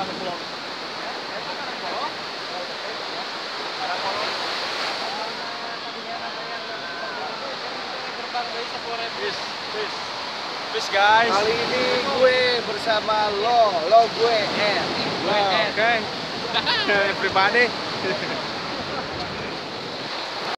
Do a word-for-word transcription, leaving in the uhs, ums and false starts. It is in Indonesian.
Peace, peace, peace guys. Kali ini gue bersama lo, lo gue N, gue N. Oke, everybody.